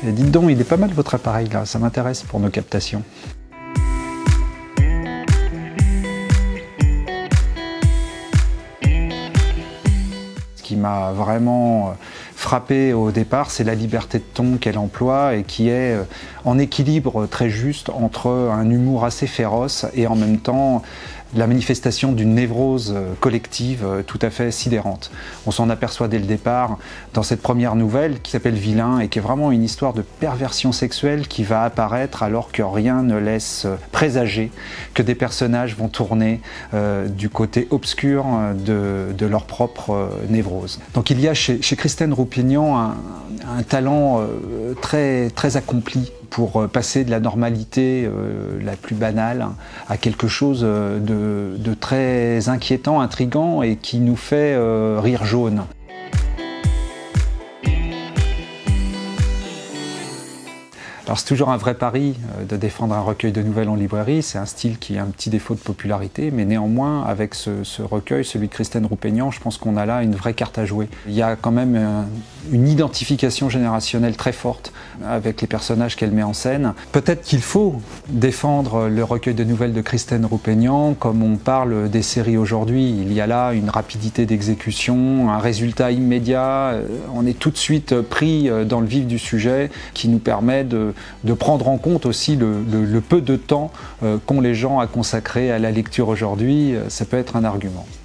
Et dites donc, il est pas mal votre appareil là, ça m'intéresse pour nos captations. Ce qui m'a vraiment frappé au départ, c'est la liberté de ton qu'elle emploie et qui est en équilibre très juste entre un humour assez féroce et en même temps la manifestation d'une névrose collective tout à fait sidérante. On s'en aperçoit dès le départ dans cette première nouvelle qui s'appelle Vilain et qui est vraiment une histoire de perversion sexuelle qui va apparaître alors que rien ne laisse présager que des personnages vont tourner du côté obscur de leur propre névrose. Donc il y a chez Christine Roupignan un talent très accompli pour passer de la normalité la plus banale à quelque chose de très inquiétant, intriguant et qui nous fait rire jaune. Alors c'est toujours un vrai pari de défendre un recueil de nouvelles en librairie, c'est un style qui a un petit défaut de popularité, mais néanmoins avec ce recueil, celui de Christine Roupignan, je pense qu'on a là une vraie carte à jouer. Il y a quand même une identification générationnelle très forte avec les personnages qu'elle met en scène. Peut-être qu'il faut défendre le recueil de nouvelles de Christine Roupignan comme on parle des séries aujourd'hui. Il y a là une rapidité d'exécution, un résultat immédiat, on est tout de suite pris dans le vif du sujet qui nous permet de prendre en compte aussi le peu de temps qu'ont les gens à consacrer à la lecture aujourd'hui, ça peut être un argument.